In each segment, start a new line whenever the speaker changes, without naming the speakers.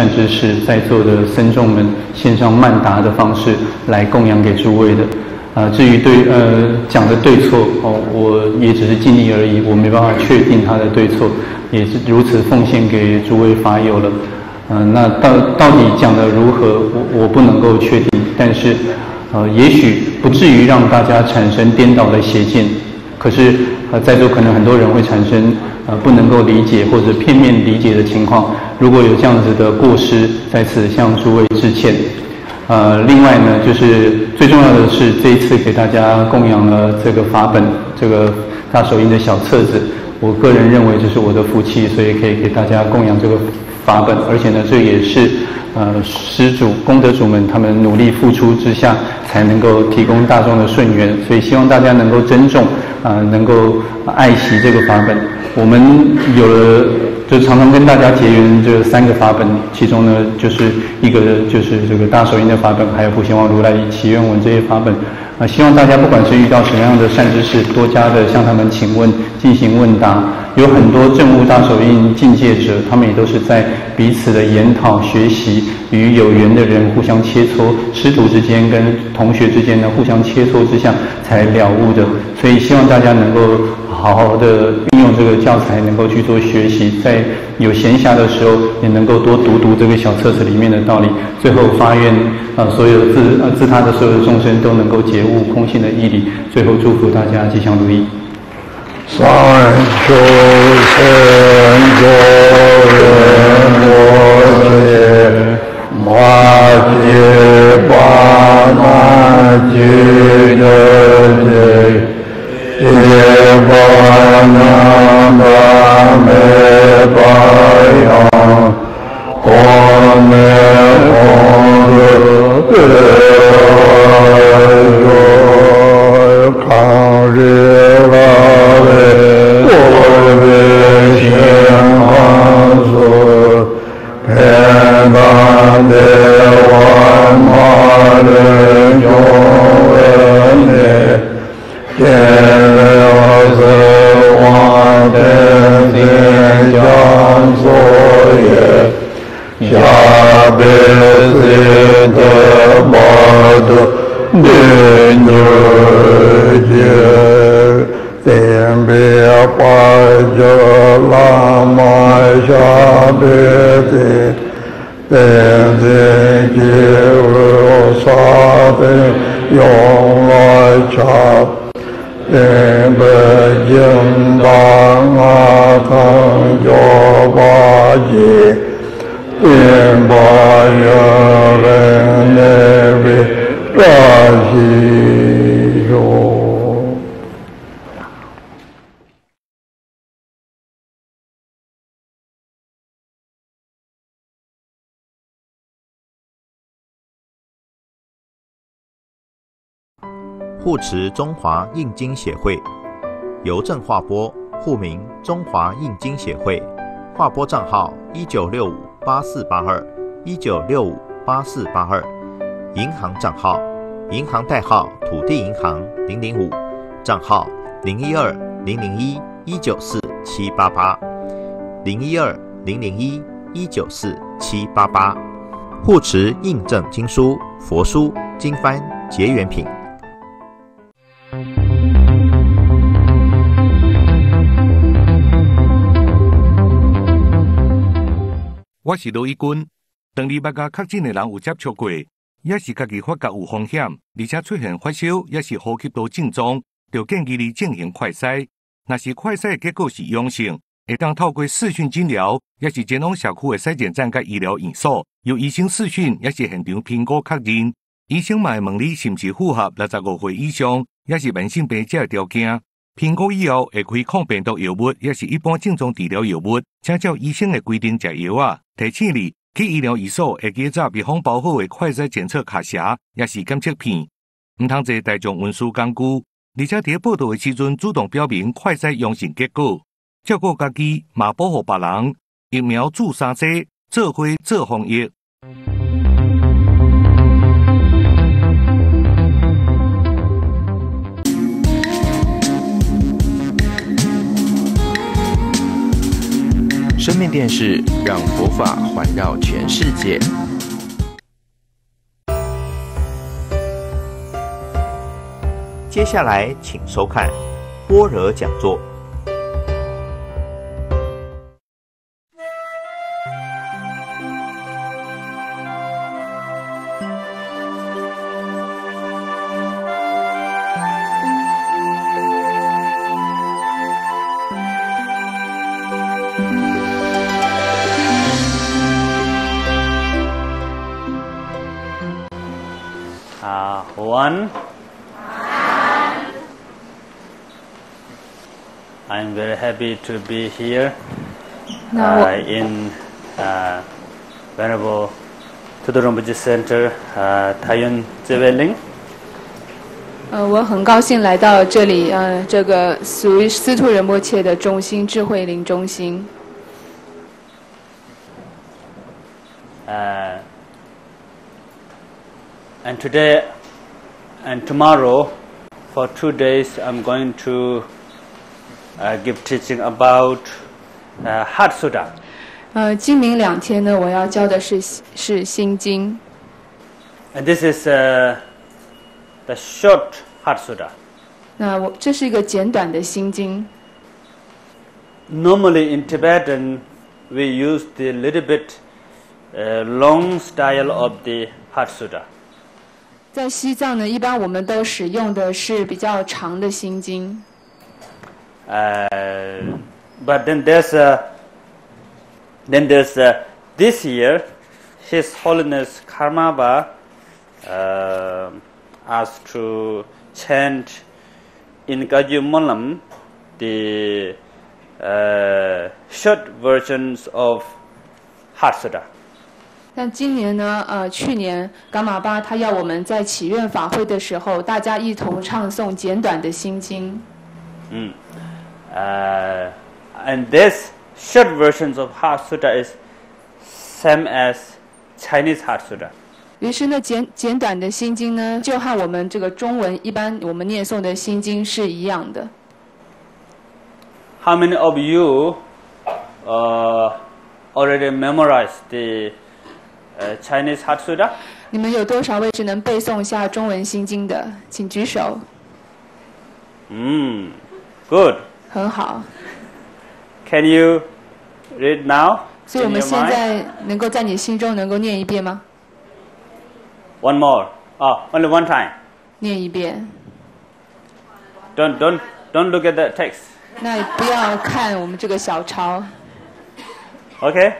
善知识，在座的僧众们献上曼达的方式来供养给诸位的。至于讲的对错我也只是尽力而已，我没办法确定它的对错，也是如此奉献给诸位法友了。那到底讲的如何，我不能够确定，但是也许不至于让大家产生颠倒的邪见。可是在座可能很多人会产生不能够理解或者片面理解的情况，如果有这样子的过失，在此向诸位致歉。另外呢，就是最重要的是这一次给大家供养了这个法本，这个大手印的小册子，我个人认为这是我的福气，所以可以给大家供养这个法本，而且呢，这也是施主功德主们他们努力付出之下才能够提供大众的顺缘，所以希望大家能够珍重能够爱惜这个法本。我们有了就常常跟大家结缘这3个法本，其中呢就是一个就是这个大手印的法本，还有普贤王如来祈愿文这些法本。希望大家不管是遇到什么样的善知识，多加的向他们请问，进行问答。有很多证悟大手印境界者，他们也都是在彼此的研讨学习，与有缘的人互相切磋，师徒之间跟同学之间呢互相切磋之下才了悟的。所以希望大家能够好好的运用这个教材，能够去做学习，在有闲暇的时候也能够多读这个小册子里面的道理。最后发愿所有自他的所有的众生都能够解悟空性的义理。最后祝福大家吉祥如意。
三求生作人我解，马解巴那解的解，解巴那巴梅巴扬，我们抗日了。我为心安舒，平安的万马人永远的，见了是万的天将所也，下辈子的马的年日节。天别怀着拉玛下辈子，天天皆如沙的用来查，天不应当看着巴结，天把有人那边拉西哟。
护持中华印经协会，邮政划拨，户名中华印经协会，划拨账号19658482，19658482，银行账号，银行代号土地银行005，账号0120001794788，0120001794788，护持印证经书、佛书、经幡、结缘品。
我是罗一军，当你捌甲确诊的人有接触过，也是家己发觉有风险，而且出现发烧，也是呼吸道症状，就建议你进行快筛。若是快筛结果是阳性，会当透过视讯诊疗，也是前往社区的筛检站甲医疗院所，由医生视讯，也是现场评估确认。医生嘛会问你是不是符合65岁以上，也是慢性病这条件。评估以后会开抗病毒药物，也是一般症状治疗药物，请照医生的规定食药啊。提醒你，去医疗院所会记载密封包好的快筛检测卡匣，也是检测片，唔通坐大众运输工具。而且伫报道的时阵，主动表明快筛阳性结果，照顾家己，嘛保护别人。疫苗注3剂，做伙做防疫。
生命电视让佛法环绕全世界。
接下来请收看般若讲座。
I'm very happy to be here in Venerable Tudo Rinpoche Center, Taiyuan Zeweling.
我很高兴来到这里，这个属于司徒仁波切的中心智慧林中心。
And today and tomorrow, for 2 days, I'm going to give teaching about Heart Sutta.
今明2天呢，我要教的是心经。
And this is the short Heart Sutta.
那这是一个简短的心经。
Normally in Tibetan, we use the little bit long style of the Heart Sutta.
在西藏呢，一般我们都使用的是比较长的心经。
But then there's this year, His Holiness Karmapa asked to chant in Kajumolam the short versions of Heart Sutta.
但今年呢，去年噶玛巴他要我们在祈愿法会的时候，大家一同唱诵简短的心经。
And this short versions of Heart Sutta is same as Chinese Heart Sutta.
于是呢，简短的心经呢，就和我们这个中文一般我们念诵的心经是一样的。
How many of you already memorized the Chinese Heart Sutta?
你们有多少位是能背诵下中文心经的？请举手。
Good.
很好。
Can you read now?
所以我们现在能够在你心中能够念一遍吗？
One more. Only one time.
念一遍。
Don't look at the text.
那不要看我们这个小抄。
Okay.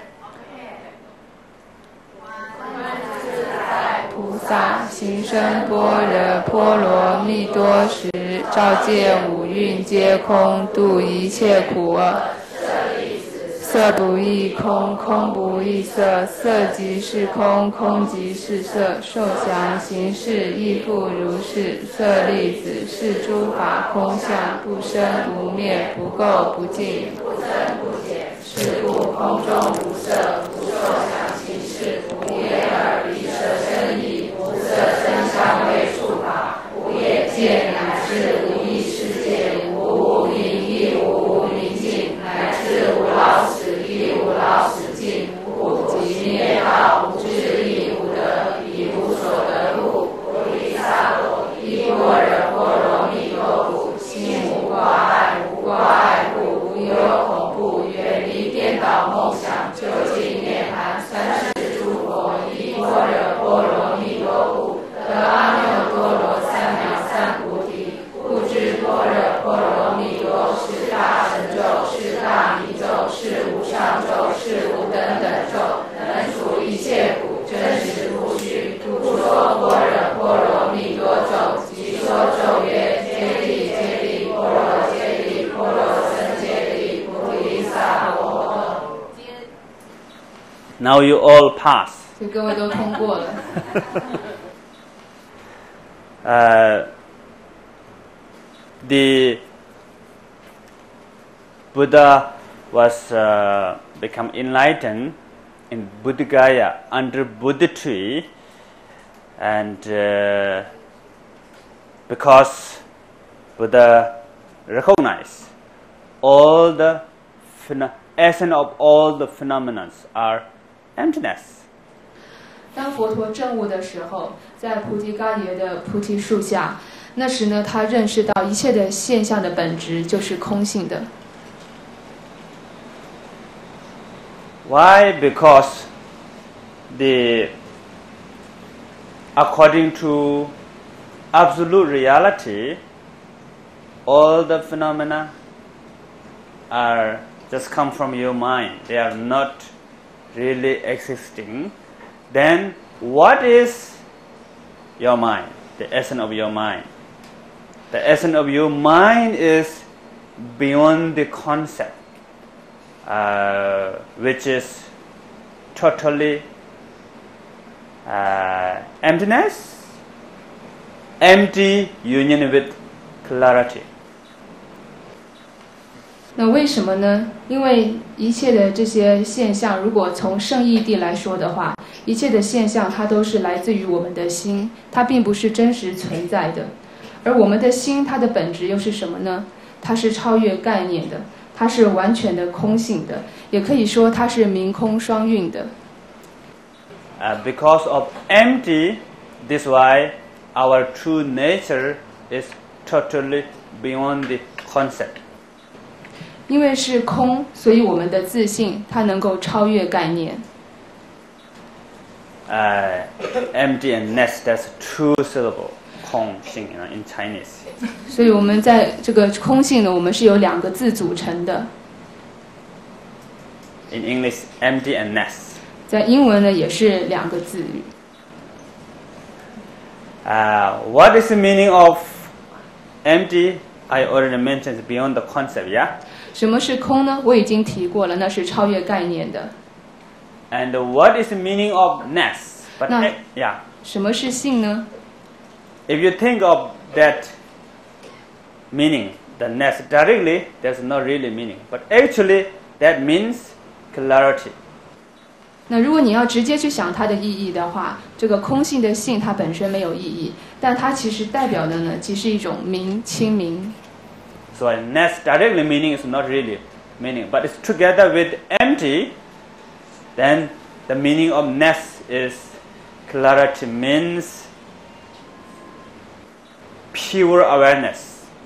菩萨行深般若波罗蜜多时，照见五蕴皆空，度一切苦厄。色不异空，空不异色，色即是空，空即是色。受想行识亦复如是。舍利子，是诸法空相，不生不灭，不垢不净，不增不减。是故空中无色，无受想行识，无眼耳鼻舌身意，无色声香味触法，无眼见，乃至无意识界，无无明，亦无无明尽，乃至无老死，亦无老死尽，无极灭道，无智亦无得，亦无所得故。菩提萨埵，依般若波罗蜜多故，心无挂碍，无挂碍故，无有恐怖，远离颠倒梦想，究竟涅槃。三世诸佛依般若波罗蜜多故，得阿耨多罗三藐三菩提。故知般若波罗蜜多是大神咒，是大明咒，是无上咒，是无等等咒，能除一切苦，真实不虚。故说般若波罗蜜多咒，即说咒曰：揭谛揭谛，波罗揭谛，波罗僧揭谛，菩提萨婆诃。
Now you all pass.
所以各位都通过了。
The Buddha was become enlightened in Buddha Gaya under Buddha tree, and because Buddha recognized all the essence of all the phenomena are emptiness.
当佛陀证悟的时候，在菩提伽耶的菩提树下，那时呢，他认识到一切的现象的本质就是空性的。
Why? Because according to absolute reality, all the phenomena are just come from your mind. They are not really existing. Then what is your mind? The essence of your mind. The essence of your mind is beyond the concept, which is totally emptiness, empty union with clarity.
那为什么呢？因为一切的这些现象，如果从圣义谛来说的话，一切的现象它都是来自于我们的心，它并不是真实存在的。而我们的心，它的本质又是什么呢？它是超越概念的，它是完全的空性的，也可以说它是明空双运的。
Because of empty, this why our true nature is totally beyond the concept.
因为是空，所以我们的自信它能够超越概念。
Empty and ness, that's two syllable, 空性 in Chinese.
所以我们在这个空性呢，我们是由两个字组成的。
In English, empty and ness.
在英文呢，也是两个字语。
What is the meaning of empty? I already mentioned it's beyond the concept, yeah?
什么是空呢？我已经提过了，那是超越概念的。
And what is the meaning of ness? But
那
yeah.
什么是性呢？
If you think of that meaning, the ness directly, there's not really meaning. But actually, that means clarity.
那如果你要直接去想它的意义的话，这个空性的性它本身没有意义，但它其实代表的呢，即是一种明清明。
So ness directly meaning is not really meaning, but it's together with empty. Then the meaning of ness is clarity, means pure awareness.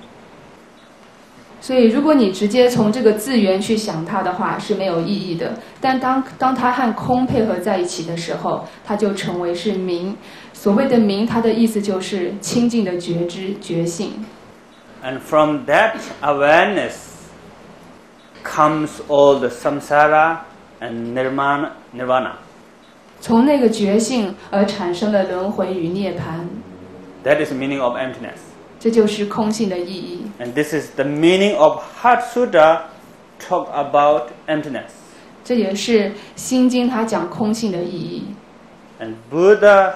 所以，如果你直接从这个字源去想它的话，是没有意义的。但当它和空配合在一起的时候，它就成为是明。所谓的明，它的意思就是清净的觉知、觉性。
And from that awareness comes all the samsara and nirvana.
从那个觉性而产生了轮回与涅槃。
That is the meaning of emptiness.
这就是空性的意义。
And this is the meaning of Heart Sutta talk about emptiness.
这也是心经它讲空性的意义。
And Buddha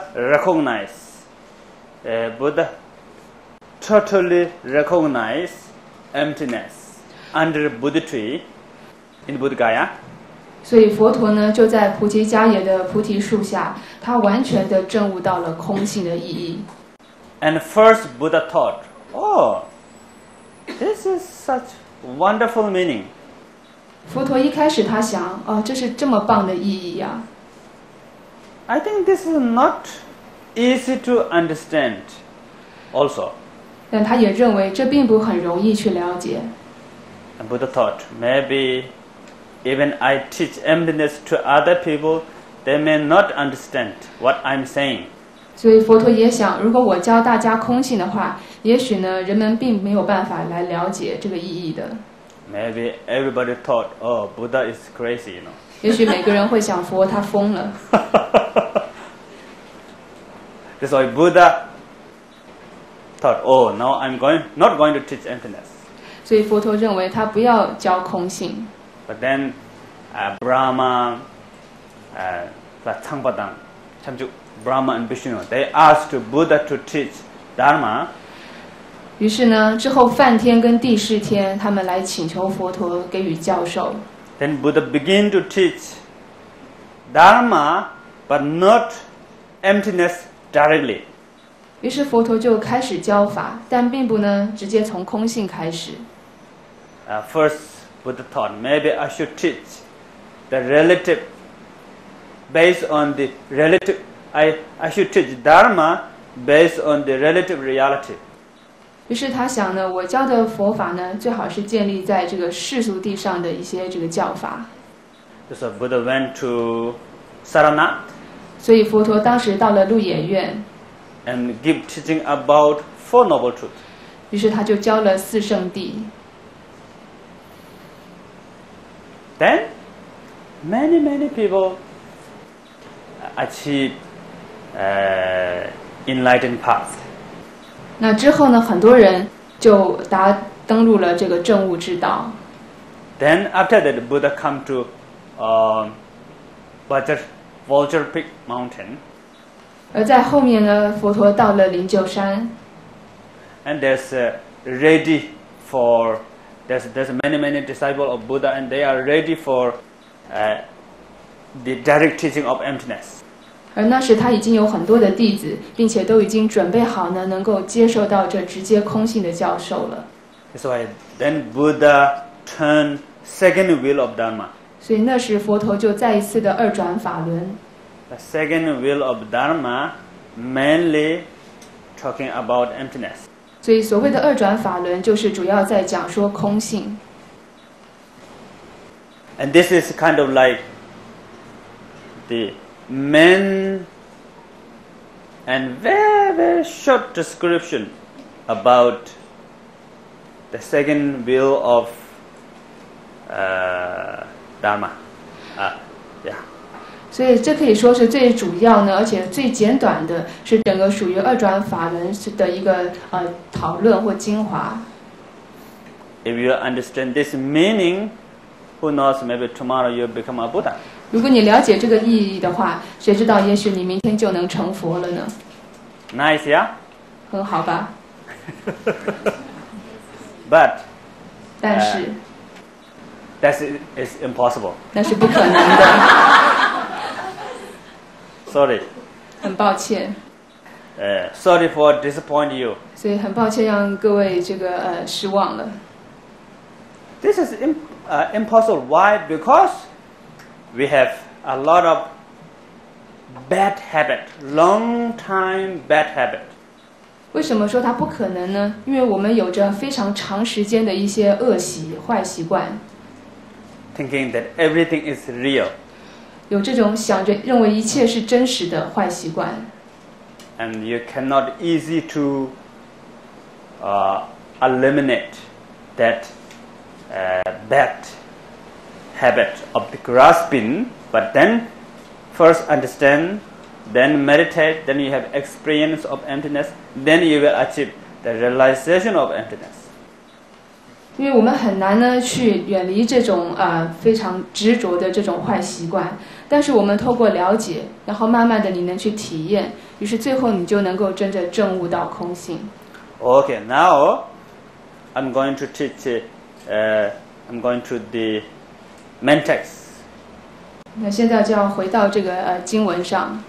totally recognize emptiness under Buddha tree in Buddha Gaya.
所以佛陀呢，就在菩提伽耶的菩提树下，他完全的证悟到了空性的意义。
And first Buddha thought, oh, this is such wonderful meaning.
佛陀一开始他想，哦，这是这么棒的意义呀。
I think this is not easy to understand also.
但他也认为这并不很容易去了解。
And Buddha thought, maybe even I teach emptiness to other people, they may not understand what I'm saying.
所以佛陀也想，如果我教大家空性的话，也许呢，人们并没有办法来了解这个意义的。
Maybe everybody thought, oh, Buddha is crazy, you know.
也许每个人会想，佛他疯了。
That's why Buddha thought, oh, now I'm not going to teach emptiness.
所以佛陀认为他不要教空性。
But then Brahma, Brahma and Vishnu, they asked Buddha to teach Dharma.
于是呢，之后梵天跟帝释天他们来请求佛陀给予教授。
Then Buddha began to teach Dharma, but not emptiness directly.
于是佛陀就开始教法，但并不呢直接从空性开始。
First Buddha thought maybe I should teach the relative based on the relative. I should teach Dharma based on the relative reality.
于是他想呢，我教的佛法呢，最好是建立在这个世俗地上的一些这个教法。
So Buddha went to Saranath.
所以佛陀当时到了鹿野苑
and give teaching about Four Noble Truths.
于是他就教了四圣谛。
Then many people achieve enlightened path.
那之后呢，很多人就登入了这个证悟之道。
Then after that, Buddha come to Vulture Peak Mountain.
而在后面呢，佛陀到了灵鹫山。
And there's ready for there's many disciples of Buddha, and they are ready for the direct teaching of emptiness.
而那时他已经有很多的弟子，并且都已经准备好呢，能够接受到这直接空性的教授了。
So then Buddha turned second wheel of Dharma.
所以那时佛陀就再一次的二转法轮。
The second wheel of Dharma mainly talking about emptiness.
所以所谓的二转法轮，就是主要在讲说空性。
And this is kind of like the main and very short description about the second wheel of Dharma. Yeah.
所以这可以说是最主要呢，而且最简短的，是整个属于二转法轮的一个讨论或精华。
If you understand this meaning, who knows? Maybe tomorrow you become a Buddha.
如果你了解这个意义的话，谁知道也许你明天就能成佛了呢？
Nice, yeah?
很好吧？
But
但是
that is impossible.
那是不可能的。
Sorry.
很抱歉。
Sorry for disappoint you.
所以很抱歉让各位这个失望了。
This is impossible. Why? Because we have a lot of bad habit, long time bad habit.
为什么说它不可能呢？因为我们有着非常长时间的一些恶习、坏习惯。
Thinking that everything is real.
有这种想着认为一切是真实的坏习惯。
And you cannot easy to eliminate that bad habit of the grasping. But then first understand, then meditate, then you have experience of emptiness, then you will achieve the realization of emptiness.
因为我们很难呢去远离这种非常执着的这种坏习惯，但是我们透过了解，然后慢慢的你能去体验，于是最后你就能够真正证悟到空性。
Okay, now I'm going to teach. I'm going to the main text.
那现在就要回到这个经文上。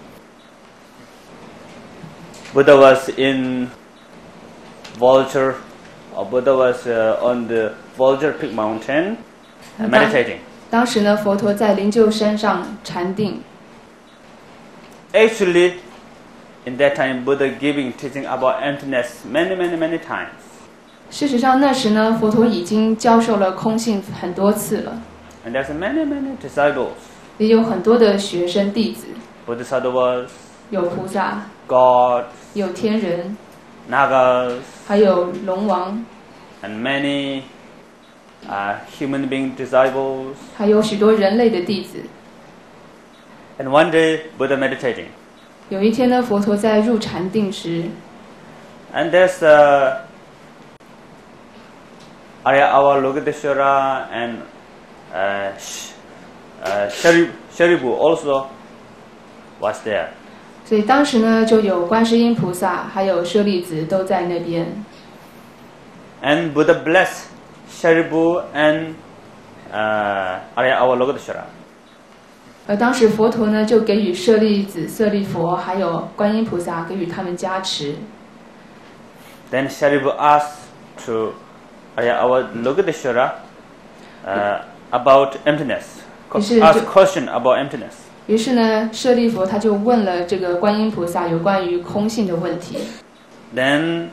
Buddha was in Vulture. Buddha was on the Vulture Peak Mountain meditating.
当时呢，佛陀在灵鹫山上禅定。
Actually, in that time, Buddha giving teaching about emptiness many times.
事实上，那时呢，佛陀已经教授了空性很多次了。
And there's many disciples.
也有很多的学生弟子。
Bodhisattvas.
有菩萨。
God.
有天人。
Nagas.
还有龙王。
And many human being disciples.
还有许多人类的弟子。
And one day, Buddha meditating.
有一天呢，佛陀在入禅定时。
And there's Arya Avalokiteshvara and Sharipu also was there.
所以当时呢，就有观世音菩萨，还有舍利子都在那边。
And Buddha blessed Sharipu and Arya Avalokiteshvara.
而当时佛陀呢，就给予舍利子、舍利佛，还有观音菩萨，给予他们加持。
Then Sharipu asked to Arya Avalokiteshvara. about emptiness. Ask question about emptiness.
于是呢，舍利弗他就问了这个观音菩萨有关于空性的问题。
Then,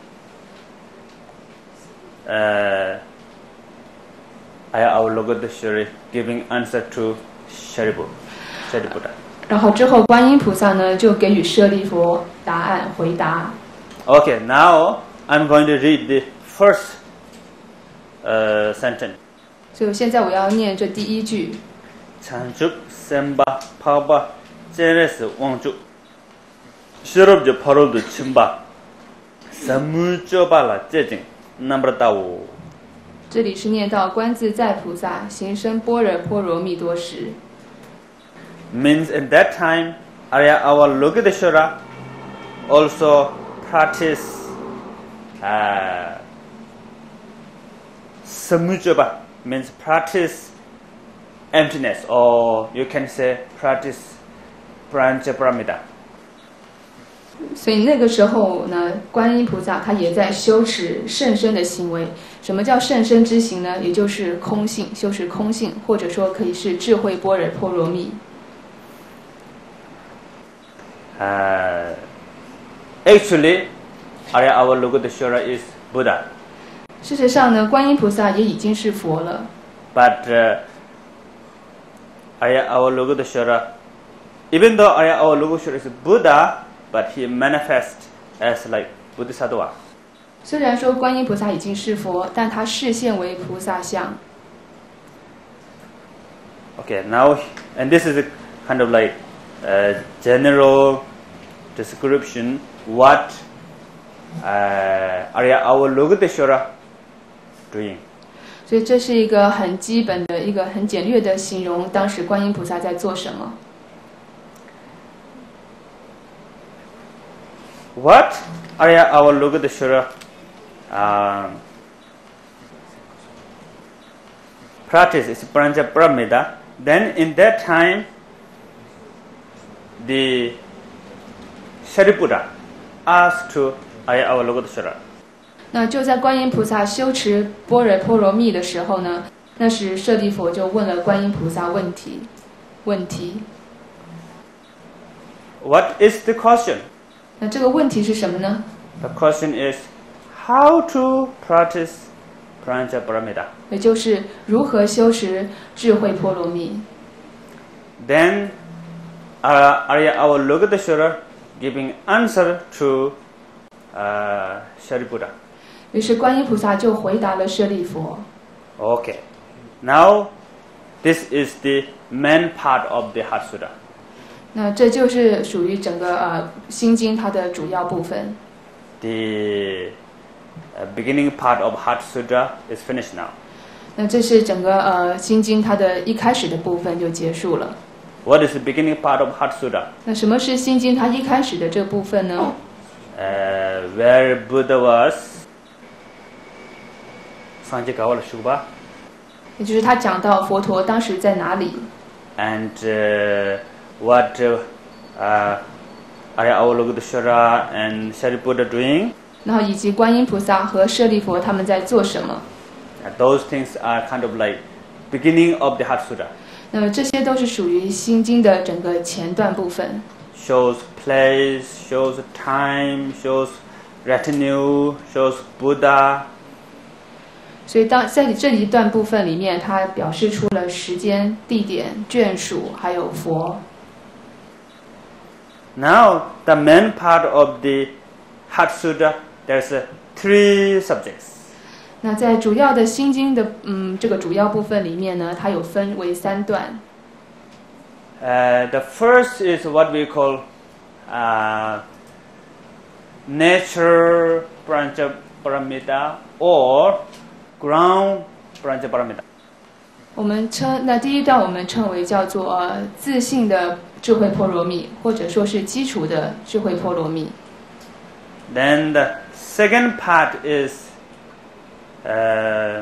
Avalokiteshvara giving answer to Shariputra.
然后之后，观音菩萨呢就给予舍利弗答案回答。
Okay, now I'm going to read the first sentence.
所以现在我要念这第一句。
찬죽 셈바 파바 제레스 왕죽 시럽제 파로드 침바 사무쩌발라 제징 남브라다오.
这里是念到观自在菩萨行深般若波罗蜜多时。
Means in that time, Arya Avalokiteshvara also practice samucaba, means practice emptiness, or you can say practice pranchaparamita.
所以那个时候呢，观音菩萨他也在修持甚深的行为。什么叫甚深之行呢？也就是空性，修持空性，或者说可以是智慧般若波罗蜜。
Actually, Arya Avalokiteshvara is Buddha.
事实上呢，观音菩萨也已经是佛了。
But Arya Avalokiteshvara, even though Arya Avalokiteshvara is Buddha, but he manifests as like Bodhisattva.
虽然说观音菩萨已经是佛，但他示现为菩萨相。
Okay, now, and this is a kind of like general description what Arya Avalokiteshvara doing.
所以这是一个很基本的一个很简略的形容，当时观音菩萨在做什么。
What Arya Avalokiteshvara practice is Pranchaparamita. Then in that time, the Shariputra asked to Arya Avalokiteshvara.
那就在观音菩萨修持般若波罗蜜的时候呢，那时舍利弗就问了观音菩萨问题。
What is the question?
那这个问题是什么呢？
The question is how to practice Pranchaparamita.
也就是如何修持智慧波罗蜜。
Then Arya Avalokiteshvara giving answer to Shariputra.
于是观音菩萨就回答了舍利弗。
Okay, now this is the main part of the Heart Sutta.
那这就是属于整个心经它的主要部分。
The beginning part of Heart Sutta is finished now.
那这是整个心经它的一开始的部分就结束了。
What is the beginning part of Heart Sutta?
那什么是心经它一开始的这部分呢
？Where Buddha was, Sanjikawala Shubha.
也就是他讲到佛陀当时在哪里。
And what Arya Avalokiteshvara and Shariputra doing.
然后以及观音菩萨和舍利弗他们在做什么。
Those things are kind of like beginning of the Heart Sutta.
那么这些都是属于心经的整个前段部分。
Shows place, shows time, shows retinue, shows Buddha.
所以在这一段部分里面，它表示出了时间、地点、眷属，还有佛。
Now the main part of the Heart Sutta, there's 3 subjects.
那在主要的心经的这个主要部分里面呢，它有分为3段。
The first is what we call nature Pranchaparamita or ground Pranchaparamita.
我们第一段我们称为叫做自性的智慧波罗蜜，或者说是基础的智慧波罗蜜。
Then the second part is the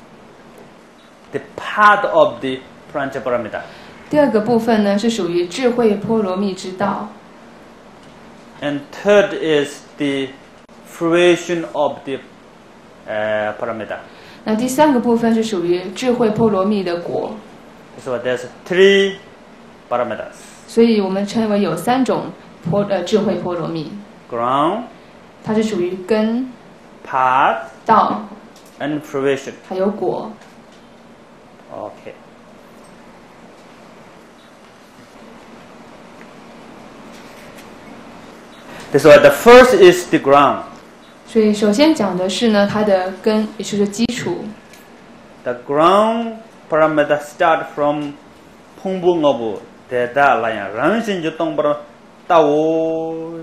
path of the Pranchaparamita.
第二个部分呢是属于智慧波罗蜜之道。
And third is the fruition of the paramita.
那第3个部分是属于智慧波罗蜜的果。
So there's 3 paramitas.
所以我们称为有3种智慧波罗蜜。
Ground,
它是属于根、
path,
道，
and fruition.
还有果。
Okay. So the first is the ground.
所以首先讲的是呢，它的根，也就是基础。
The ground paramita start from Pungbungabu, Deda Laya, Ranshin Jutong Bro, Tao,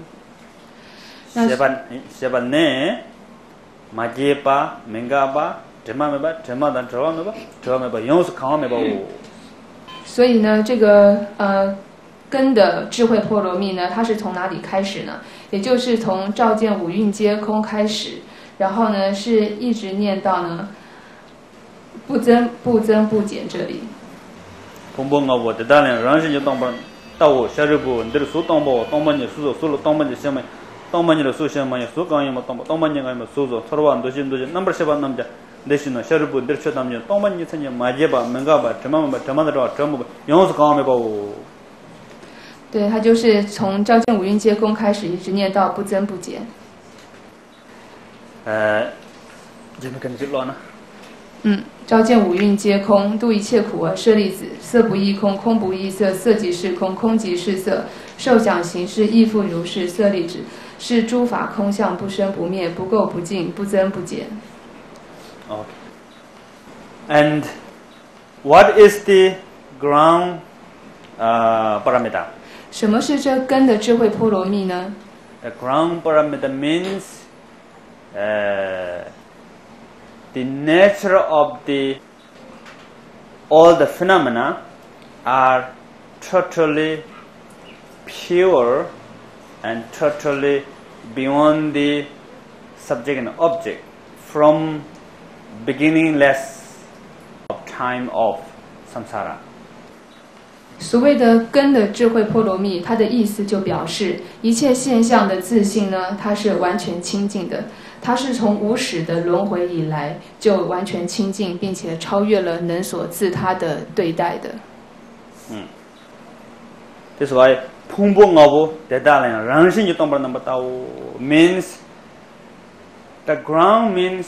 Sebane, Majepa, Mengaba, Temameba, Temadan Trameba, Trameba, Yons Kameba.
所以呢，这个根的智慧波罗蜜呢，它是从哪里开始呢？也就是从照见五蕴皆空开始，然后呢是一直念到呢不增不减这里。
봉봉하고 대단한 런신이 동반 따오 샤르부 늘 수동보 동반이 수소 수로 동반이 시험에 동반이로 수시험에 수강이면 동반이가면 수소 서로 안 도심도지 넘버 7 남자 대신에 샤르부 늘 쳐담니 동반이 선이 마제바 맹가바 저만으로 전부 영어서 강함해 봐오.
对，它就是从照见五蕴皆空开始，一直念到不增不减。照见五蕴皆空，度一切苦厄。舍利子，色不异空，空不异色，色即是空，空即是色。受想行识亦复如是。舍利子，是诸法空相，不生不灭，不垢不净，不增不减。
Okay. And what is the ground paramita?
什么是这根的智慧波罗蜜呢？
The ground paramita means the nature of all the phenomena are totally pure and totally beyond the subject and object from beginningless of time of samsara.
所谓的根的智慧波罗蜜，它的意思就表示一切现象的自性呢，它是完全清净的，它是从无始的轮回以来就完全清净，并且超越了能所自他的对待的。
That's why 풍부하고 대단한 랑신이 동바는 바다오 means the ground means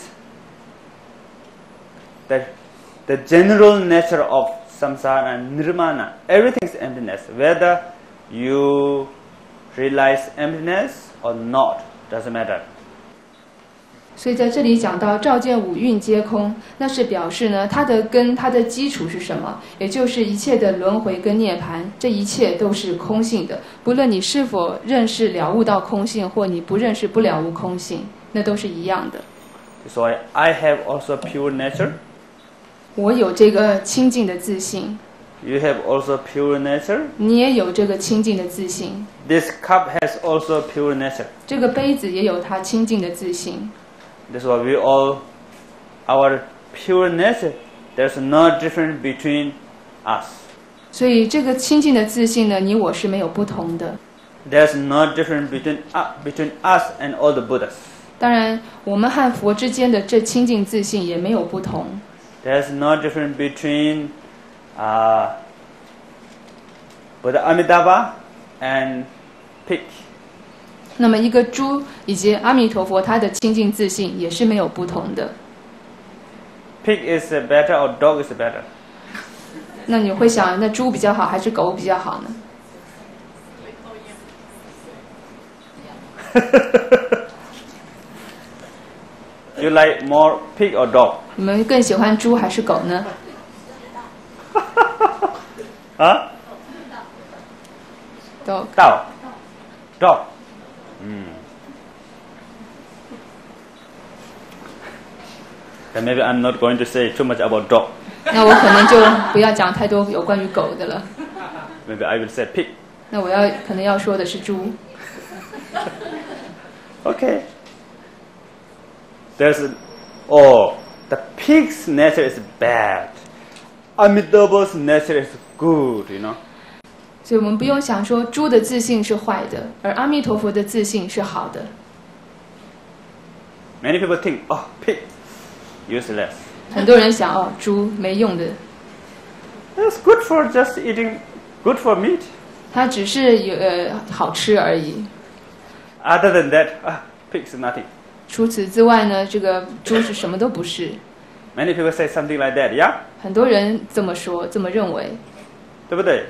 that the general nature of samsara and nirvana, everything is emptiness. Whether you realize emptiness or not, doesn't matter.
所以在这里讲到照见五蕴皆空，那是表示呢，它的根、它的基础是什么？也就是一切的轮回跟涅槃，这一切都是空性的。不论你是否认识了悟到空性，或你不认识不了悟空性，那都是一样的。
So I have also pure nature.
我有这个清净的自性。
You have also pure nature.
你也有这个清净的自性。
This cup has also pure nature.
这个杯子也有它清净的自性。
That's why we all, our pure nature, there's no difference between us.
所以这个清净的自性呢，你我是没有不同的。
There's no difference between us and all the Buddhas.
当然，我们和佛之间的这清净自性也没有不同。
There's no difference between Buddha Amitabha and pig.
那么一个猪以及阿弥陀佛，他的清净自性也是没有不同的。
Pig is better or dog is better?
那你会想，那猪比较好还是狗比较好呢？
You like more pig or dog?
你们更喜欢猪还是狗呢？
啊
Dog.
Dog. Then maybe I'm not going to say too much about dog.
那我可能就不要讲太多有关于狗的了。
Maybe I will say pig.
那我可能要说的是猪。
Okay. The pig's nature is bad. Amitabha's nature is good, you know.
所以我们不用想说猪的自性是坏的，而阿弥陀佛的自性是好的。
Many people think, oh, pig, useless.
很多人想哦，猪没用的，
It's good for just eating, good for meat.
它只是好吃而已。
Other than that, pig is nothing.
除此之外呢，这个猪是什么都不是。
Many people say something like that, yeah?
很多人这么说，这么认为。
对不对？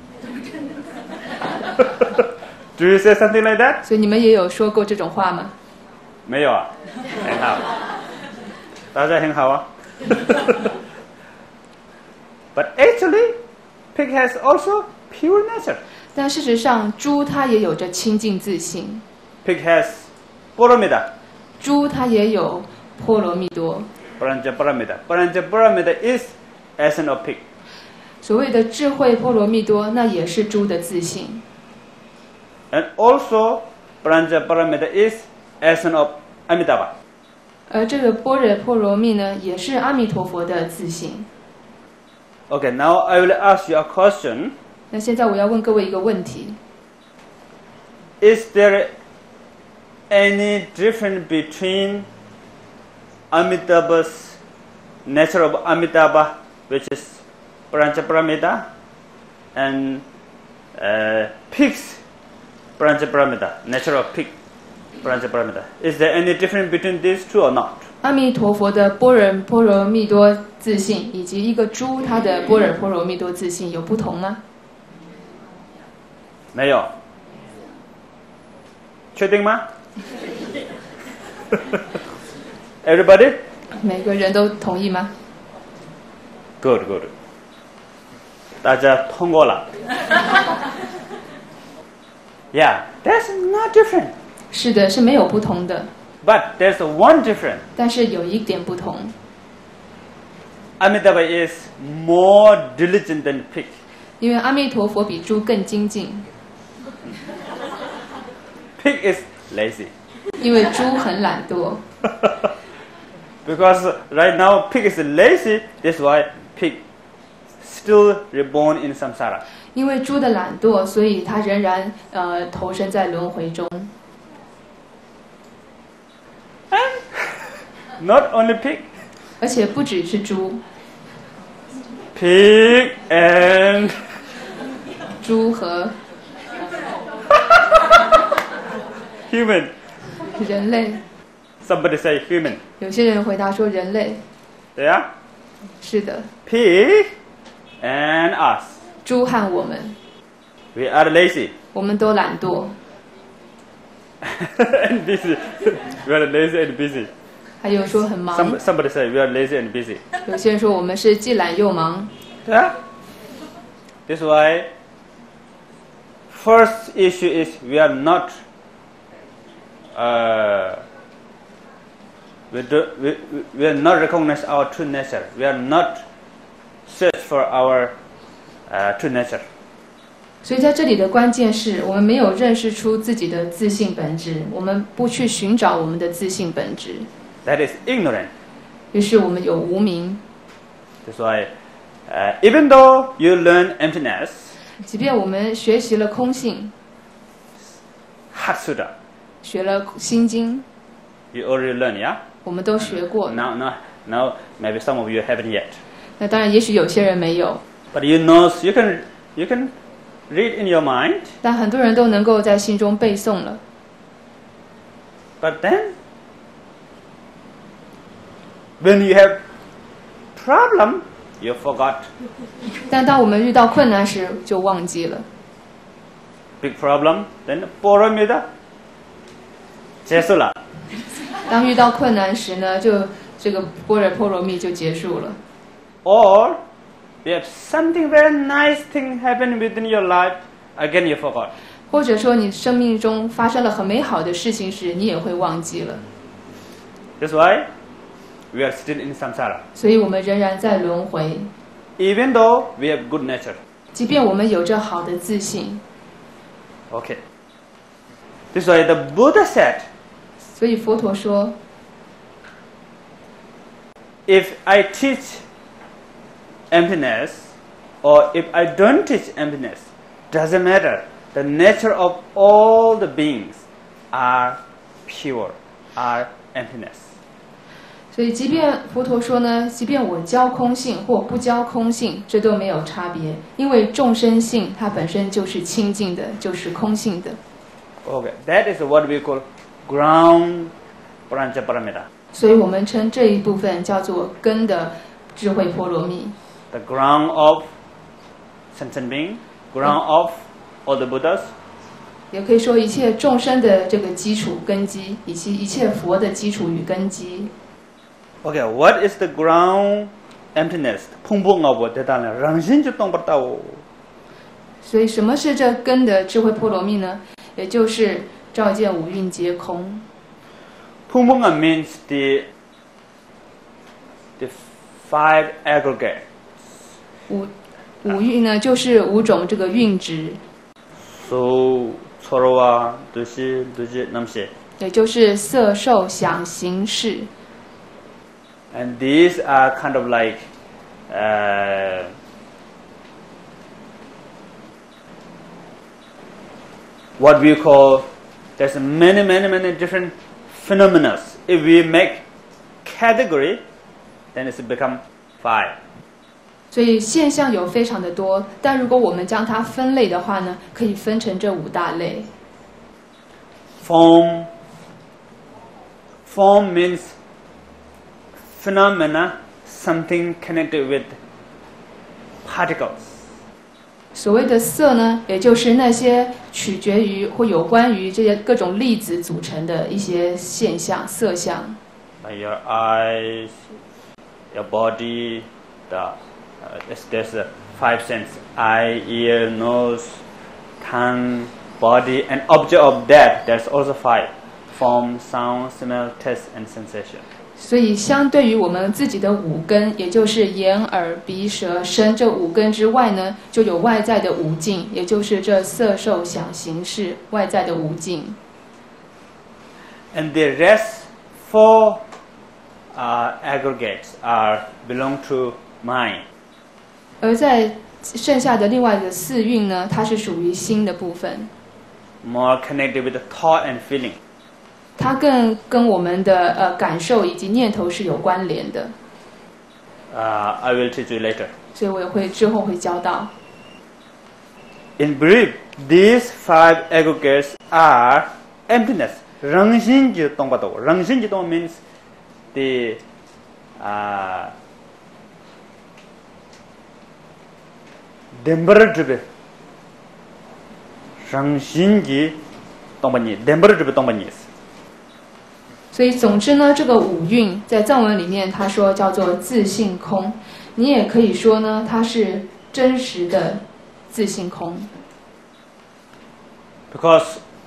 Do you say something like that?
所以你们也有说过这种话吗？
没有啊，很好，大家很好啊。But actually, pig has also pure nature.
但事实上，猪它也有着清净自性，
Pig has paramita.
猪它也有波罗蜜多。
Paramita. Paramita is essence of pig.
所谓的智慧波罗蜜多，那也是猪的自性。
And also, paramita is essence of Amitabha.
而这个般若波罗蜜呢，也是阿弥陀佛的自性。
Okay, now I will ask you a question.
那现在我要问各位一个问题：
Is there any difference between Amitabha's nature of Amitabha, which is Paramita, and pig's Paramita, nature of pig Paramita? Is there any difference between these two or not?
阿弥陀佛的般若波罗蜜多自性，以及一个猪它的般若波罗蜜多自性有不同吗？
没有。确定吗？Everybody?
每个人都同意吗？
Good, good. 大家通过了。Yeah, that's not different.
是的，是没有不同的，
But there's one difference.
但是有一点不同。
Amitabha is more diligent than pig.
因为阿弥陀佛比猪更精进，
Pig is lazy.
因为猪很懒惰。
Because right now pig is lazy, that's why pig still reborn in samsara.
因为猪的懒惰，所以它仍然投身在轮回中。
Not only pig,
而且不只是猪，
pig and
猪和
human.
人类。
Somebody say human.
有些人回答说人类。
Yeah?
是的，
Pig and us.
猪和我们，
We are lazy
我们都懒惰。
and busy. We are lazy and busy.
还有说很忙，
Somebody say we are lazy and busy.
有些人说我们是既懒又忙。
Yeah? That's why first issue is we are not we are not recognize our true nature. We are not search for our true nature.
所以在这里的关键是我们没有认识出自己的自性本质，我们不去寻找我们的自性本质，
That is ignorant.
于是我们有无明。
That's why even though you learn emptiness,
即便我们学习了空性，
Hatsuda,
学了心经，
you already learn, yeah?
我们都学过。
Now maybe some of you haven't yet.
那当然，也许有些人没有，
But you know you can read in your mind.
但很多人都能够在心中背诵了。
But then when you have problem, you forgot.
但当我们遇到困难时，就忘记了。
Big problem, then Paramita 结束了。
当遇到困难时呢，就这个般若波罗蜜就结束了。
Or you have something very nice thing happen within your life, again you forgot.
或者说你生命中发生了很美好的事情时，你也会忘记了。
That's why we are still in samsara.
所以我们仍然在轮回，
Even though we have good nature.
即便我们有着好的自信。
Okay. This is why the Buddha said,
所以佛陀说，
if I teach emptiness or if I don't teach emptiness, doesn't matter. The nature of all the beings are pure, are emptiness.
所以，即便佛陀说呢，即便我教空性或不教空性，这都没有差别，因为众生性它本身就是清净的，就是空性的。
Okay, that is what we call ground Pancha Paramita.
所以我们称这一部分叫做根的智慧波罗蜜。
The ground of sentient being, ground of all the Buddhas.
也可以说一切众生的这个基础根基，以及一切佛的基础与根基。
Okay, what is the ground emptiness? 碰碰啊，我得到了，人心就动不到。
所以，什么是这根的智慧波罗蜜呢？也就是照见五蕴皆空。
碰碰啊 means the five aggregates.
五蕴呢，就是五种这个蕴质。
So, 서로와 두시, 남시.
也就是色、受、想、行、识。
And these are kind of like what we call, there's many different phenomena. If we make category, then it's become 5.
所以现象有非常的多，但如果我们将它分类的话呢，可以分成这5大类。
Form means phenomena, something connected with particles.
所谓的色呢，也就是那些取决于或有关于这些各种粒子组成的一些现象、色相。
Like your eyes, your body, there's 5 senses: eye, ear, nose, tongue, body, and object of that. There's also 5: form, sound, smell, taste, and sensation.
所以，相对于我们自己的5根，也就是眼、耳、鼻、舌、身这5根之外呢，就有外在的5境，也就是这色、受、想、行、识外在的5境。
And the rest 4 aggregates belong to mind.
而在剩下的另外的4蕴呢，它是属于心的部分。
More connected with the thought and feeling.
它更跟我们的感受以及念头是有关联的。
I will teach you later.
所以我也会之后会教到。
In brief, these 5 aggregates are emptiness. 人心就动不到。人心就动 means the demberedribe. 人心就动不你 demberedribe 动不你。
所以总之呢，这个5蕴在藏文里面，他说叫做自性空，你也可以说呢，它是真实的自性空。
Because,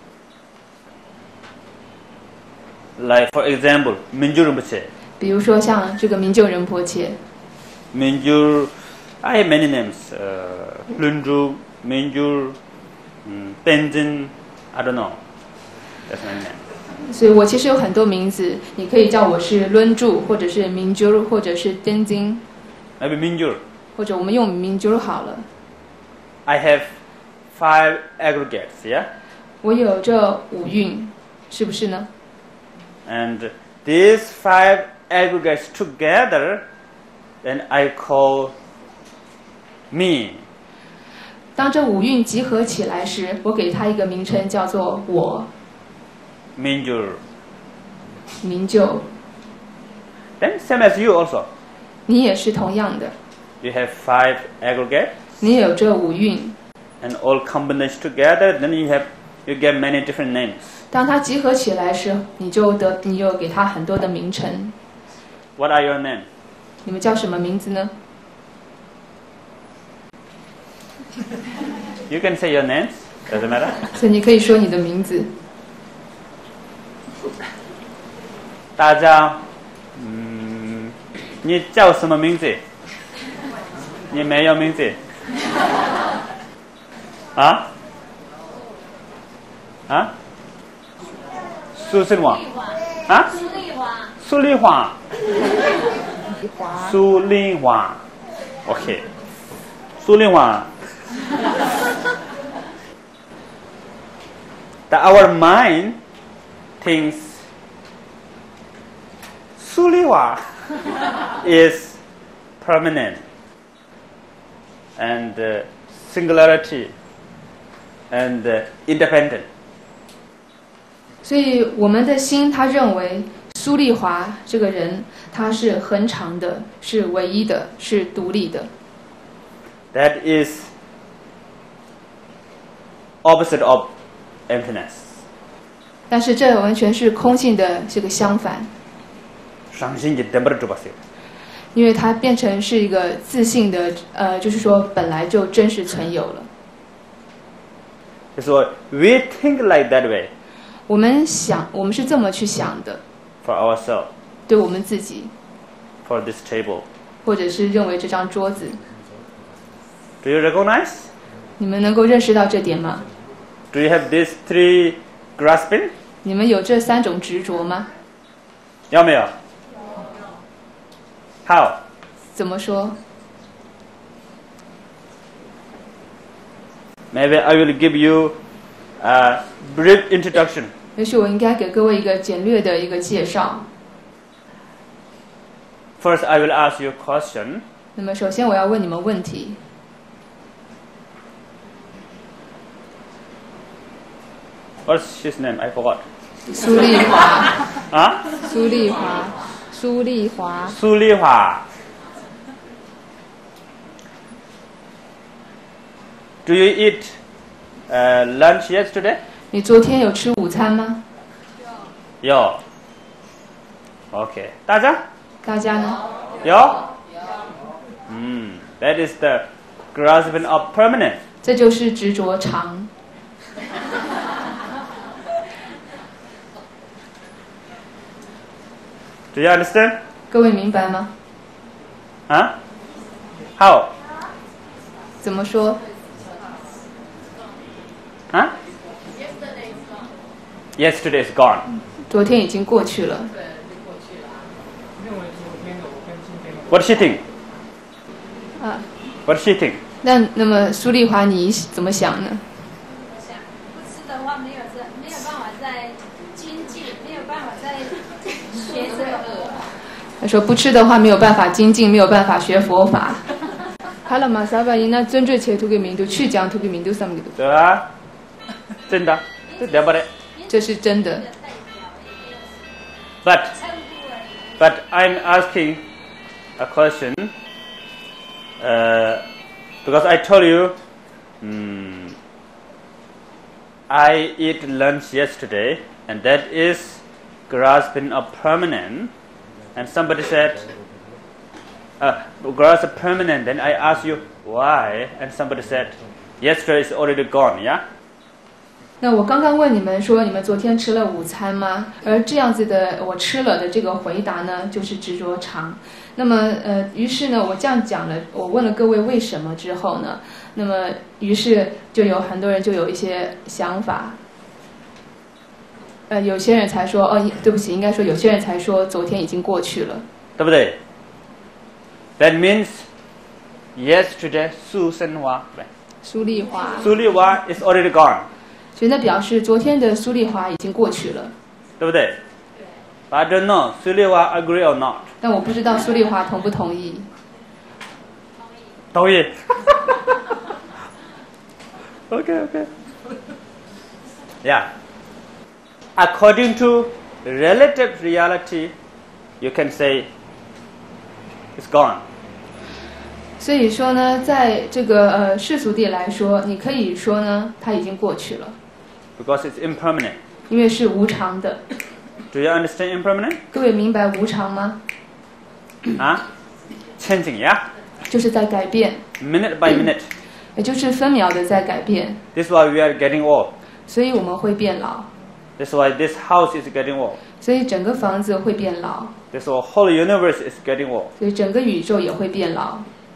like for example, Mingyur Rinpoche.
比如说像这个明就仁波切。
Mingyur, I have many names. Lundru, Mingyur, Tenzin, I don't know. That's many names.
所以我其实有很多名字，你可以叫我是伦住，或者是明珠，或者是登金。
Maybe Mingyur.
或者我们用明珠好了。
I have 5 aggregates, yeah?
我有这5蕴，是不是呢？
And these 5 aggregates together, then I call me.
当这5蕴集合起来时，我给它一个名称，叫做我。
Mingyur.
明就。
Then same as you also.
你也是同样的。
You have 5 aggregates.
你也有这5蕴。
And all combined together, then you get many different names.
当它集合起来时，你就给它很多的名称。
What are your names?
你们叫什么名字呢？
You can say your names. Doesn't matter.
所以你可以说你的名字。
大家，你叫什么名字？你没有名字？啊？啊？苏什么？啊？苏丽华。苏丽华。OK。苏丽华。That our mind thinks 苏利华 is permanent and singularity and independent.
所以我们的心他认为苏丽华这个人他是恒常的，是唯一的，是独立的。
That is opposite of emptiness.
但是这完全是空性的这个相反，因为它变成是一个自性的，就是说本来就真实存有了。
So we think like that way.
我们是这么去想的。
For ourselves.
对我们自己。
For this table.
或者是认为这张桌子。
Do you recognize?
你们能够认识到这点吗
？Do you have these three grasping?
你们有这3种执着吗？
有没有 ？How?
怎么说
？Maybe I will give you a brief introduction.
也许我应该给各位一个简略的一个介绍。
First, I will ask you a question.
那么，首先我要问你们问题。
What's his name? I forgot.
苏丽华。
啊？
苏丽华。苏丽华。
苏丽华。Do you eat lunch yesterday?
你昨天有吃午餐吗？
有。OK， 大家？
大家呢？
有。That is the grasping of permanence.
这就是执着常。
Do you understand?
各位明白吗？
啊 ？How?
怎么说？
啊 ？Yesterday is gone.
昨天已经过去了。
What she think?
啊
？What she think?
那么苏丽华，你怎么想呢？
不吃的话没有办法再精进，没有办法再学这个。
他说不吃的话没有办法精进，没有办法学佛法。哈拉玛萨巴因那尊重切图给民度，去讲图给民度上面的。
对啊，真的，这了不得。
这是真的。
But I'm asking a question. Because I told you, I eat lunch yesterday, and that is grasping of permanent. And somebody said, grasp of permanent. Then I asked you why, and somebody said, yesterday is already gone. Yeah.
那我刚刚问你们说，你们昨天吃了午餐吗？而这样子的我吃了的这个回答呢，就是执着常。那么于是呢，我这样讲了，我问了各位为什么之后呢，那么于是就有很多人就有一些想法。有些人才说，对不起，应该说有些人才说昨天已经过去了，
对不对 ？That means yesterday 苏丽华 is already gone.
所以那表示昨天的苏丽华已经过去了，
对不对 ？But I don't know 苏丽华 agree or not.
但我不知道苏丽华同不同意。
同意。Okay. Yeah. According to relative reality, you can say it's gone.
所以说呢，在这个世俗地来说，你可以说呢，它已经过去了。
Because it's impermanent.
因为是无常的。
Do you understand impermanent?
各位明白无常吗？
啊 ，changing, yeah.
就是在改变。
Minute by minute.
也就是分秒的在改变。
This is why we are getting old.
所以我们会变老。
This is why this house is getting old.
所以整个房子会变老。
This whole universe is getting old.
所以整个宇宙也会变老。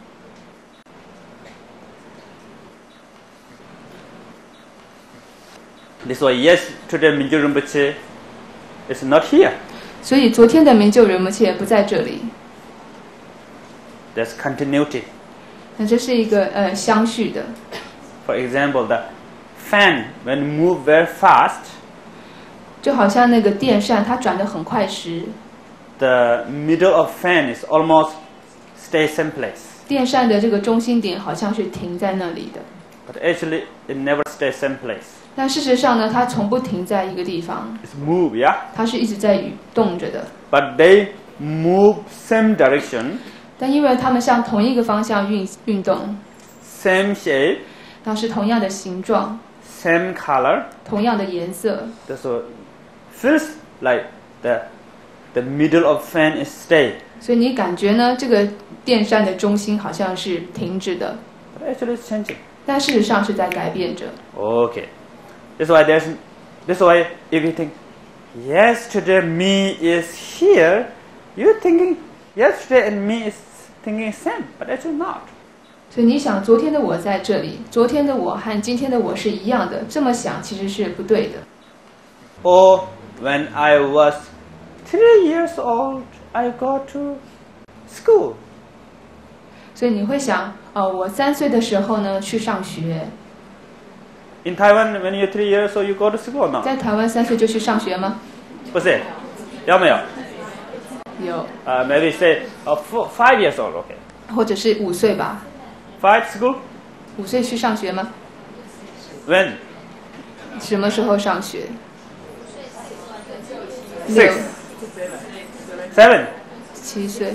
This is why yesterday Mingyur Rinpoche is not here.
所以昨天的明就仁波切不在这里。
There's continuity.
那这是一个相续的。
For example, the fan when move very fast.
就好像那个电扇，它转得很快时。
the middle of fan is almost stay same place.
电扇的这个中心点好像是停在那里的，
But actually, it never stays same place.
但事实上呢，它从不停在一个地方，
It's move, yeah?
它是一直在动着的。
But they move same direction,
但因为它们向同一个方向运动，
same shape,
那是同样的形状，
same color.
同样的颜色，
So feels like the middle of fan is stay.
所以你感觉呢，这个电扇的中心好像是停止的，
But actually, it's changing.
但事实上是在改变着。
Okay. That's why if you think, yesterday me is here, you're thinking yesterday and me is thinking same, but actually not.
所以你想，昨天的我在这里，昨天的我和今天的我是一样的，这么想其实是不对的。
Or when I was 3 years old, I go to school.
所以你会想，我3岁的时候呢去上学。
In Taiwan, when you're 3 years old, you go to school or not?
在台湾3岁就去上学吗？
不是，有没有？
有，
Maybe say 5 years old, okay.
或者是5岁吧。
5 school?
5岁去上学吗？
When?
什么时候上学
6, 7.
7岁。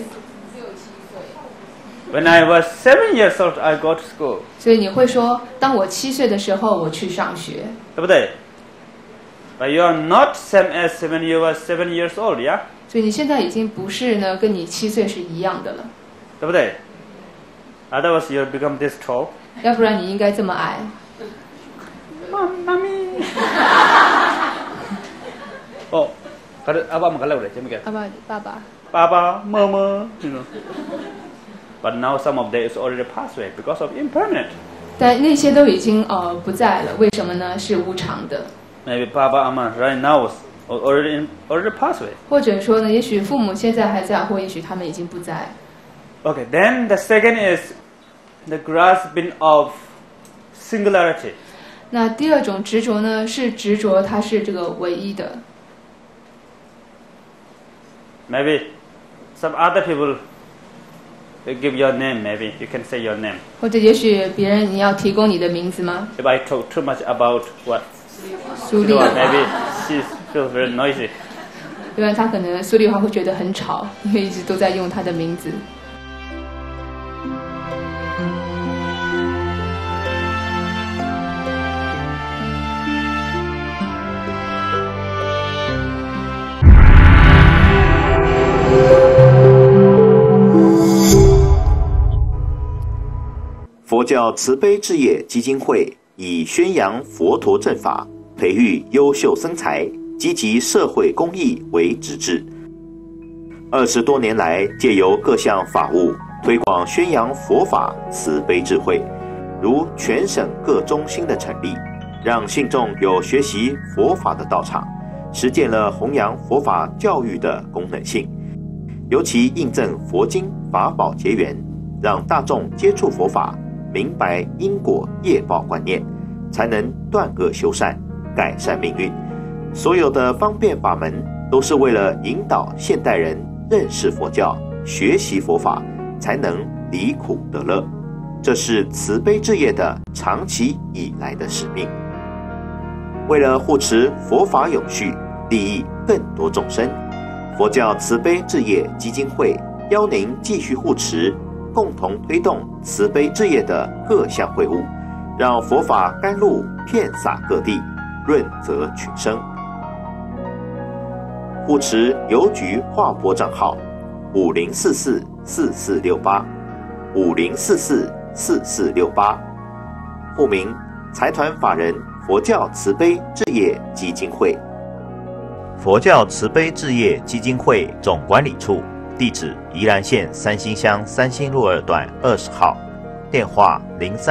When I was 7 years old, I go to school.
所以你会说，当我7岁的时候，我去上学。
对不对？ But you are not same as when you were 7 years old, yeah?
所以你现在已经不是呢，跟你7岁是一样的了。
对不对？ Otherwise, you become this tall.
要不然你应该这么矮。
Mommy. Oh, kalau abang makan lauk dah, macam ni.
爸爸。
爸爸、妈妈 you know. But now some of them is already passed away because of impermanent.
但那些都已经不在了，为什么呢？是无常的。
Maybe Papa, Mama right now is already passed away.
或者说呢，也许父母现在还在，或也许他们已经不在。
Okay, then the second is the grasping of singularity.
那第二种执着呢，是执着它是这个唯一的。
Maybe some other people will give your name, maybe you can say your name.
或者也许别人你要提供你的名字吗？
If I talk too much about what?
苏丽华，
Maybe she feels very noisy.
因为他可能苏丽华会觉得很吵，因为一直都在用他的名字。
佛教慈悲置业基金会以宣扬佛陀正法、培育优秀僧才、积极社会公益为旨志。20多年来，借由各项法务推广宣扬佛法慈悲智慧，如全省各中心的成立，让信众有学习佛法的道场，实践了弘扬佛法教育的功能性。尤其印证佛经法宝结缘，让大众接触佛法，明白因果业报观念，才能断恶修善，改善命运。所有的方便法门都是为了引导现代人认识佛教，学习佛法，才能离苦得乐。这是慈悲置业的长期以来的使命。为了护持佛法永续，利益更多众生，佛教慈悲置业基金会邀您继续护持，共同推动慈悲置业的各项会务，让佛法甘露遍洒各地，润泽群生。护持邮局划拨账号50444468，50444468，户名财团法人佛教慈悲置业基金会。佛教慈悲置业基金会总管理处，地址宜兰县三星乡三星路2段20号，电话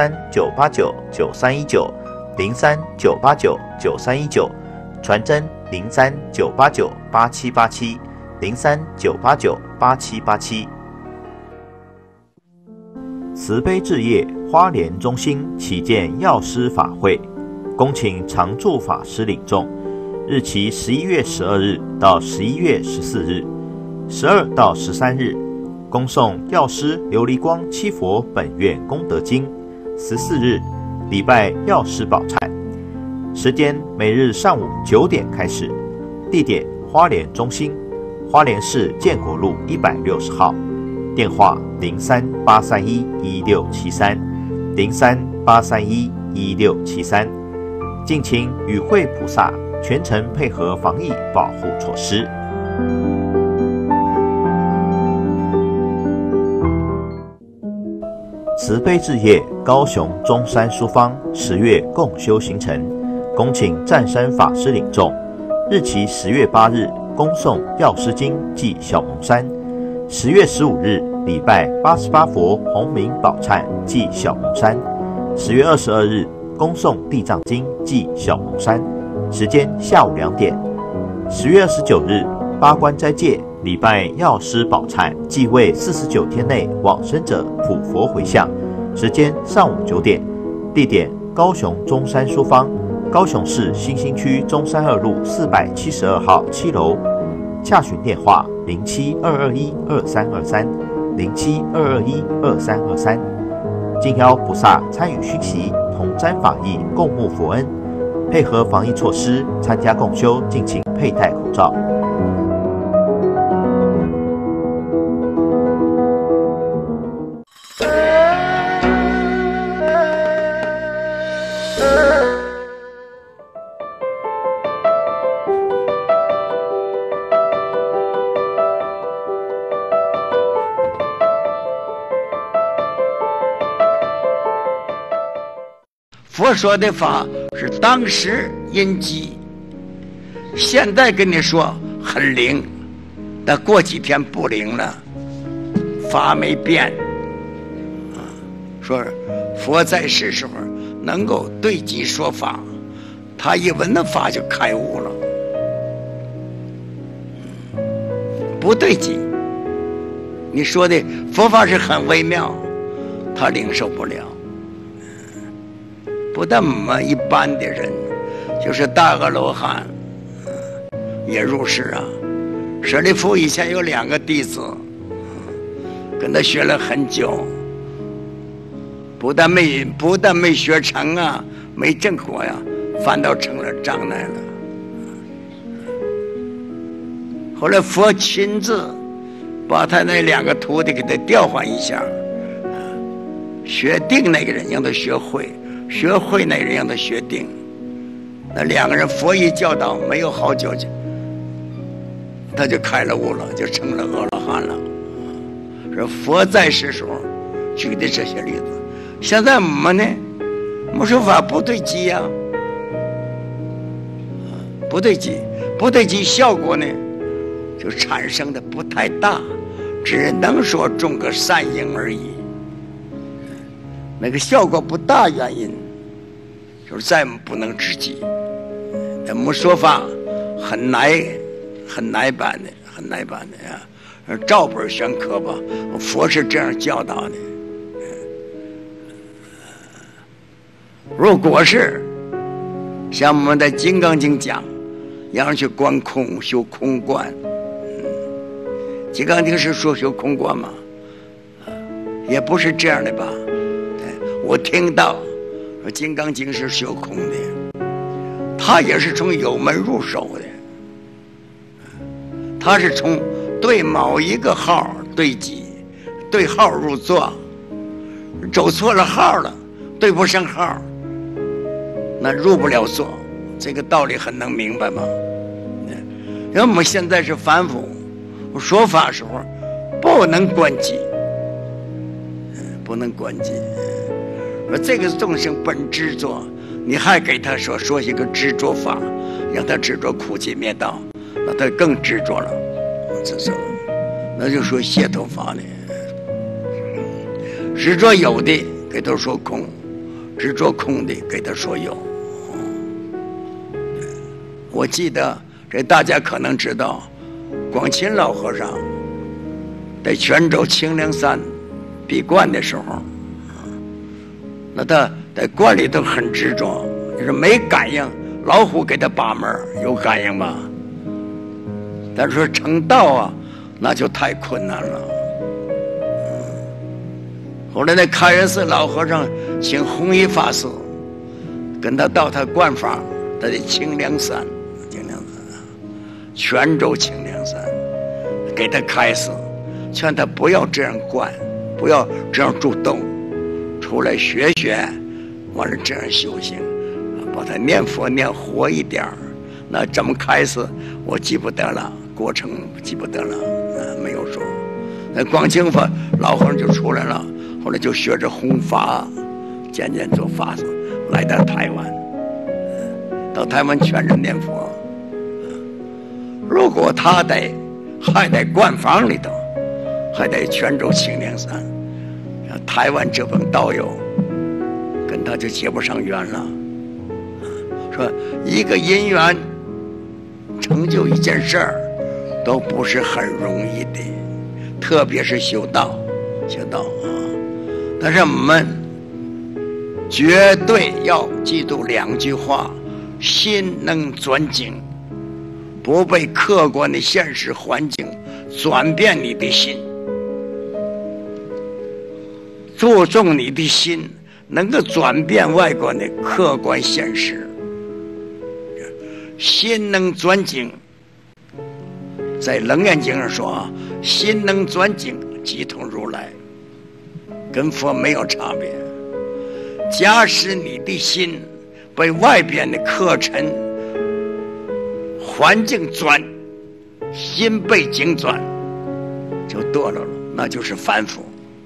03-989-9319，03-989-9319，传真03-989-8787，03-989-8787。慈悲置业花莲中心启建药师法会，恭请常住法师领众，日期11月12日到11月14日。 12到13日，恭诵药师琉璃光七佛本愿功德经；14日，礼拜药师宝忏。时间每日上午9点开始，地点花莲中心，花莲市建国路160号，电话03-831-1673，03-831-1673。敬请与会菩萨全程配合防疫保护措施。慈悲置业高雄中山书坊10月共修行程，恭请湛山法师领众。日期10月8日恭诵药师经暨小蒙山，10月15日礼拜88佛洪名宝忏暨小蒙山，10月22日恭诵地藏经暨小蒙山，时间下午2点。10月29日八关斋戒礼拜药师宝忏，即为49天内往生者普佛回向，时间上午9点，地点高雄中山书坊，高雄市新兴区中山2路472号7楼，洽询电话07-221-2323，07-221-2323。敬邀菩萨参与熏习，同沾法益，共沐佛恩。配合防疫措施，参加共修，敬请佩戴口罩。
佛说的法是当时因机，现在跟你说很灵，但过几天不灵了，法没变。说佛在世时候能够对机说法，他一闻那法就开悟了。不对机，你说的佛法是很微妙，他领受不了。不但我们一般的人，就是大阿罗汉也入世啊。舍利弗以前有2个弟子，跟他学了很久，不但没学成啊，没正果呀，反倒成了障碍了。后来佛亲自把他那2个徒弟给他调换一下，学定那个人让他学会。学会那人让他学定，那2个人佛一教导，没有好久他就开了悟了，就成了阿罗汉了。说佛在世时候举的这些例子，现在我们呢，没说法不对机呀，不对机，不对机效果呢就产生的不太大，只能说种个善因而已。那个效果不大，原因就是再不能知己。我们说法很难办的呀，照本宣科吧。佛是这样教导的。如果是像我们在《金刚经》讲，让人去观空，修空观。《金刚经》是说修空观吗？也不是这样的吧。我听到说《金刚经》是修空的，他也是从有门入手的，他是从对某一个号对机，对号入座，走错了号了，对不上号，那入不了座。这个道理很能明白吗？因为我们现在是凡夫，说法时候不能关机，不能关机。这个众生本执着，你还给他说一个执着法，让他执着苦集灭道，那他更执着了。这是，那就说解脱法呢。执着有的给他说空，执着空的给他说有。我记得这大家可能知道，广钦老和尚在泉州清凉山闭关的时候，那他在观里头很执着，就是没感应。老虎给他把门，有感应吧？但是说成道啊， 那就太困难了。后来那开元寺老和尚请弘一法师跟他到他观法，他的清凉山，泉州清凉山，给他开示，劝他不要这样观，不要这样主动，出来学学，完了这样修行，把他念佛念活一点。那怎么开示我记不得了，过程记不得了，没有说。那光清法老和尚就出来了，后来就学着弘法，渐渐做法师，来到台湾，到台湾全人念佛。如果他还在观坊里头，还在泉州清凉山，台湾这帮道友跟他就结不上缘了。说一个因缘成就一件事儿都不是很容易的，特别是修道啊。但是我们绝对要记住2句话：心能转境，不被客观的现实环境转变你的心，注重你的心能够转变外观的客观现实。心能转境，在《楞严经》上说啊，心能转境，即同如来，跟佛没有差别。假使你的心被外边的客尘环境转，心被境转，就堕落了，那就是凡夫。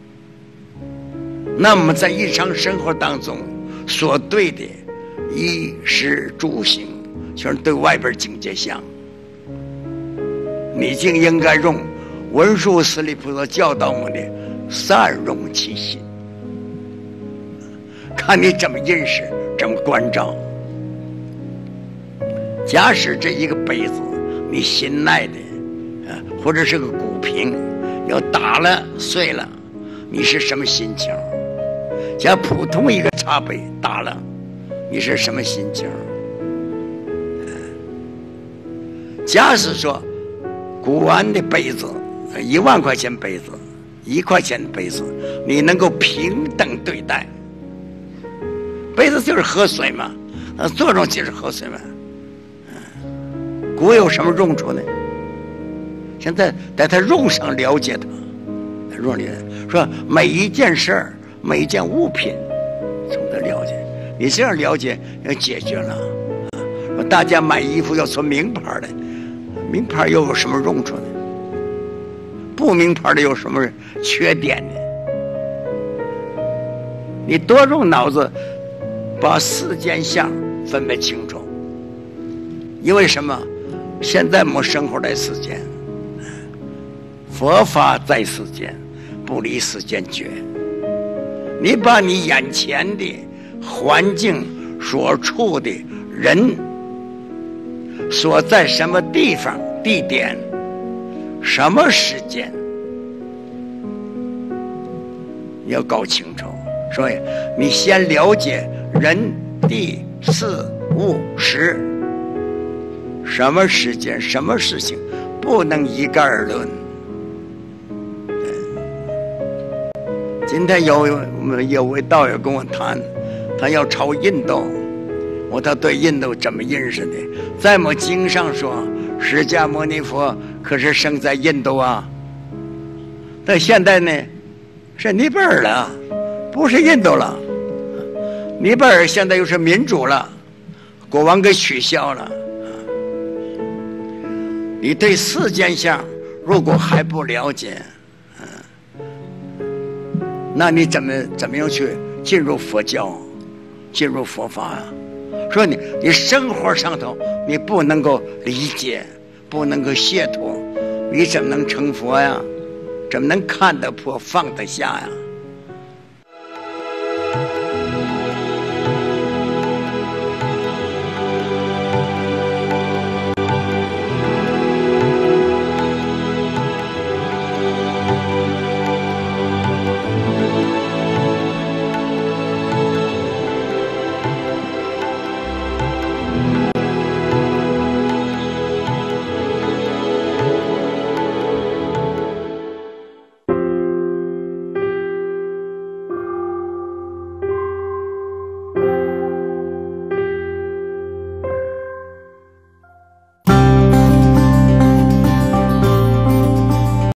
那么在日常生活当中所对的衣食住行，就是对外边境界相，你就应该用文殊师利菩萨教导我们的善容其心，看你怎么认识，怎么关照。假使这一个杯子你心耐的，或者是个古瓶，要打了碎了，你是什么心情？假普通一个茶杯打了，你是什么心情？假使说古玩的杯子，1万块钱杯子，1块钱的杯子，你能够平等对待。杯子就是喝水嘛，作用就是喝水嘛。古有什么用处呢？现在在他用上了解它，用里说每一件事儿，每一件物品，从他了解，你这样了解要解决了。大家买衣服要穿名牌的，名牌又有什么用处呢？不名牌的有什么缺点呢？你多用脑子，把世间相分别清楚。因为什么？现在我们生活在世间，佛法在世间，不离世间觉。你把你眼前的环境所处的人所在什么地方地点什么时间要搞清楚。所以你先了解人地事物时，什么时间什么事情不能一概而论。今天有位道友跟我谈，他要朝印度，我他对印度怎么认识的？在我们经上说，释迦牟尼佛可是生在印度啊，但现在呢是尼泊尔了，不是印度了。尼泊尔现在又是民主了，国王给取消了。你对世间相如果还不了解，那你怎么样去进入佛教，进入佛法啊？说你生活上头你不能够理解，不能够解脱，你怎么能成佛呀？怎么能看得破放得下呀？